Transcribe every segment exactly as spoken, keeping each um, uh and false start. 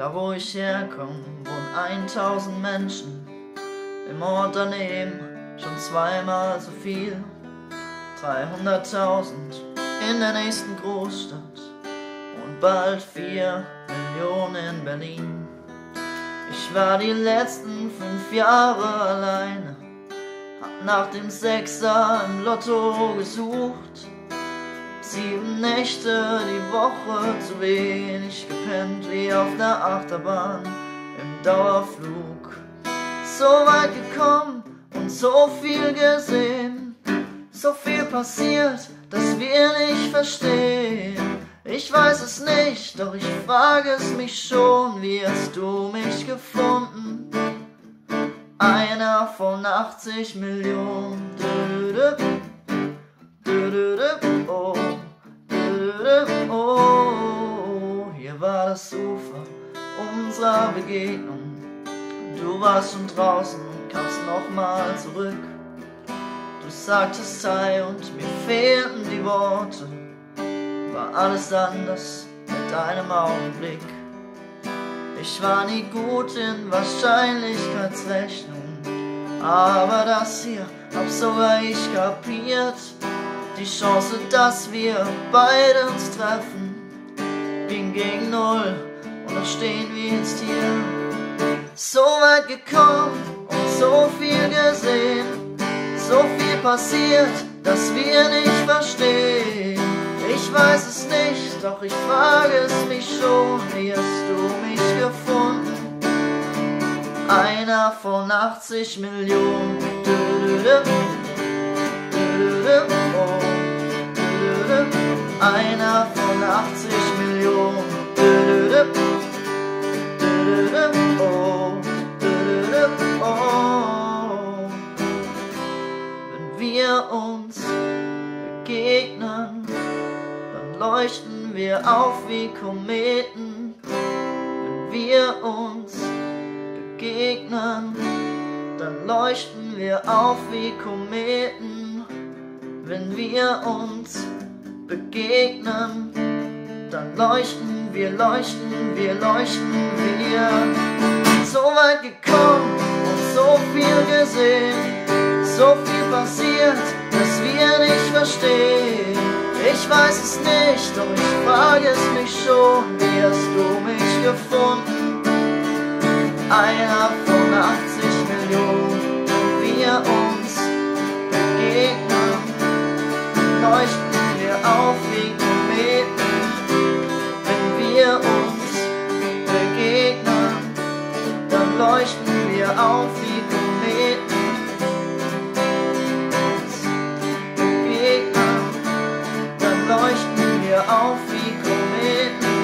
Da wo ich herkomme, wohnen tausend Menschen. Im Ort daneben schon zweimal so viel. dreihunderttausend in der nächsten Großstadt und bald vier Millionen in Berlin. Ich war die letzten fünf Jahre alleine, hab nach dem Sechser im Lotto gesucht. Sieben Nächte die Woche zu wenig gepennt, wie auf der Achterbahn im Dauerflug. So weit gekommen und so viel gesehen, so viel passiert, dass wir nicht verstehen. Ich weiß es nicht, doch ich frage es mich schon, wie hast du mich gefunden? Einer von achtzig Millionen. Oh, oh, hier war das Ufer unserer Begegnung. Du warst schon draußen und kamst nochmal zurück. Du sagtest Hi und mir fehlten die Worte. War alles anders mit deinem Augenblick. Ich war nie gut in Wahrscheinlichkeitsrechnung, aber das hier hab sogar ich kapiert. Die Chance, dass wir beide uns treffen, ging gegen null und dann stehen wir jetzt hier. So weit gekommen und so viel gesehen, so viel passiert, dass wir nicht verstehen. Ich weiß es nicht, doch ich frage es mich schon, wie hast du mich gefunden? Einer von achtzig Millionen. Oh, einer von achtzig Millionen. Oh, oh. Wenn wir uns begegnen, dann leuchten wir auf wie Kometen. Wenn wir uns begegnen, dann leuchten wir auf wie Kometen. Wenn wir uns begegnen, dann leuchten wir, leuchten wir, leuchten wir. So weit gekommen und so viel gesehen, so viel passiert, dass wir nicht verstehen. Ich weiß es nicht, doch ich frage es mich schon, wie hast du mich gefunden? Einer von achtzig Millionen, wenn wir uns begegnen, leuchten wir auf wie Kometen. Wenn wir uns begegnen, dann leuchten wir auf wie Kometen. Begegnen, dann leuchten wir auf wie Kometen.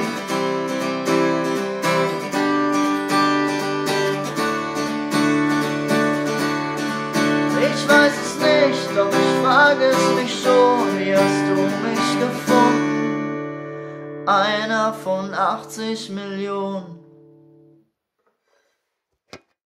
Ich weiß es nicht, doch ich frage es mich schon, wie hast du mich gefunden? Einer von achtzig Millionen.